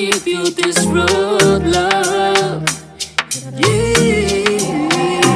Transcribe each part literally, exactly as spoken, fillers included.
give you this road love. Yeah.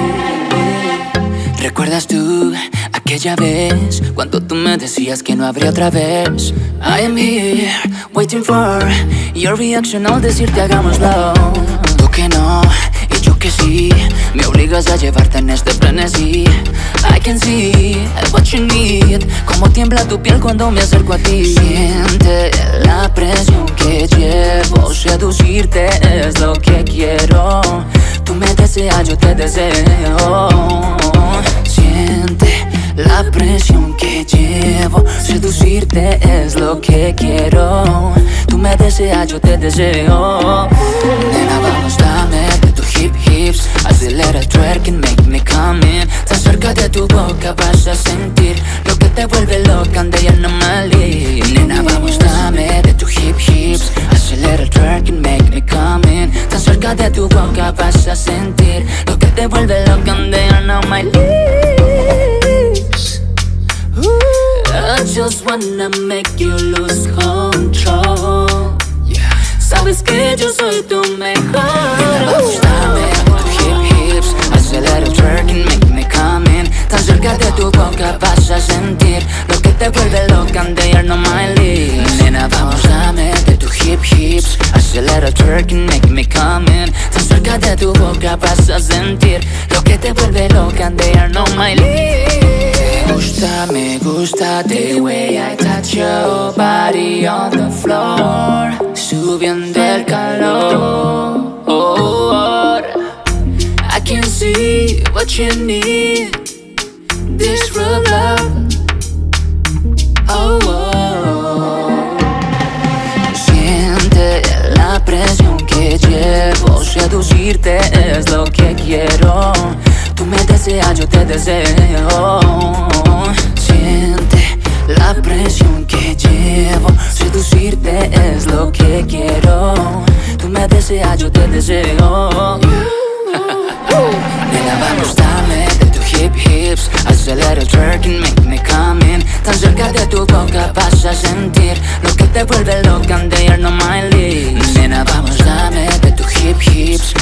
¿Recuerdas tú aquella vez cuando tú me decías que no habría otra vez? I am here, waiting for your reaction al decirte hagámoslo. Tú que no, y yo que sí, me obligas a llevarte en este frenesí. I can see what you need, cómo tiembla tu piel cuando me acerco a ti. Siente la presión que llevo, seducirte es lo que quiero. Tú me deseas, yo te deseo. Siente la presión que llevo, seducirte es lo que quiero. Tú me deseas, yo te deseo. Nena, vamos, dame de tu hip hips, acelera el twerk and make me come in. Tan cerca de tu boca vas a sentir lo que te vuelve loca and they anomaly. Nena, vamos, dame de tu hip hips, acelera el twerk and make me come in. Tan cerca de tu boca vas a sentir lo que te vuelve loca and they anomaly. I just wanna make you lose control. Yeah. Sabes que yo soy tu mejor. Dame tu hip hips, acelera el twerk and make me come in. Tan cerca de tu boca vas a sentir lo que te vuelve loca and they are not my lips. Nena, vamos, dame de tu hip hips, acelera el twerk and make me come in. Tan cerca de tu boca vas a sentir lo que te vuelve loca and they are not my lips. Me gusta, me gusta the way I touch your body on the floor, subiendo el calor. Oh, I can see what you need, this real love. Oh, oh. Siente la presión que llevo, seducirte es lo que quiero. Tú me deseas, yo te deseo. Siente la presión que llevo, seducirte es lo que quiero. Tú me deseas, yo te deseo. Nena, vamos, dame de tu hip hips, acelera el twerk and make me come in. Tan cerca de tu boca vas a sentir lo que te vuelve loca and they are not my lips. Nena, vamos, dame de tu hip hips,